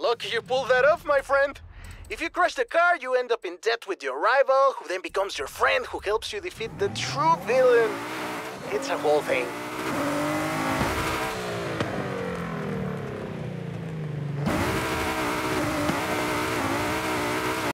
Lucky you pulled that off, my friend. If you crash the car, you end up in debt with your rival, who then becomes your friend, who helps you defeat the true villain. It's a whole thing.